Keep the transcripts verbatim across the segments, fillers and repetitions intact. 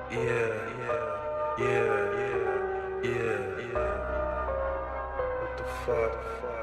Yeah, yeah, yeah, yeah, yeah, yeah. What the fuck?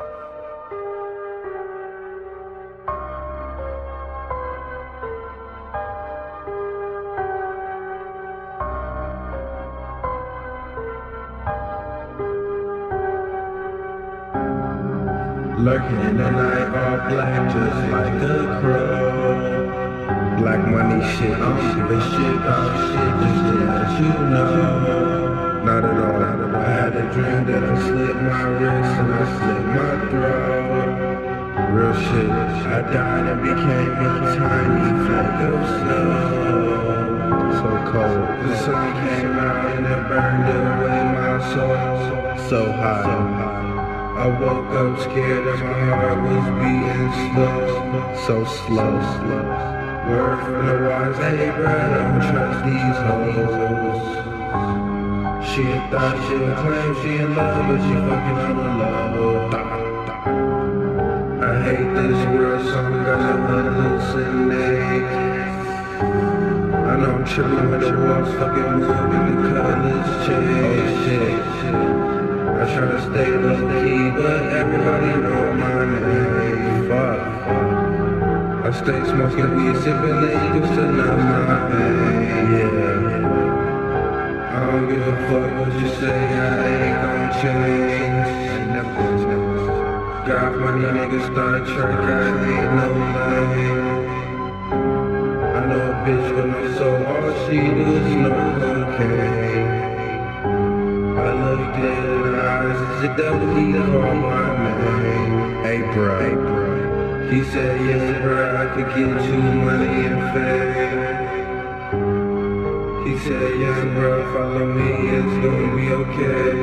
Lurking in the night, all black, just like a crow. Black money shit, I don't give a shit about shit, just to let you know. Not at all. I had a dream that I slit my wrist and I slit my throat. Real shit. I died and became a tiny flake of snow. So cold. The sun came out and it burned away my soul. So high. I woke up scared and my heart was beating slow, so slow. Word from the wise, hey bruh, don't trust these hoes. She thought she would claim she in love, but she fucking on the low. I hate this world, so I'm gonna hallucinate. I know I'm tripping when the walls fucking move and the colors change. Oh shit. I try to stay low key, but everybody know my name. Fuck, fuck. I stay smoking weed, sipping lean, to numb my pain. Yeah. I don't give a fuck what you say, I ain't gon' change. Ain't never gonna change. Got money, niggas Star Trek, I ain't no lame. I know a bitch with no soul, all she do is no cocaine. I look dead in the eyes, it's the devil, he called my name. Hey bro, hey bro. He said, yes bro, I could get you money and fame. He said, yes bro, follow me, it's gonna be okay.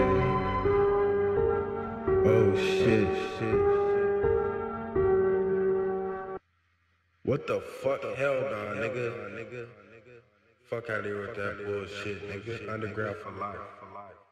Oh shit, shit. What the fuck? Hell nah, nigga. Fuck out of here with that bullshit, nigga. Underground for life.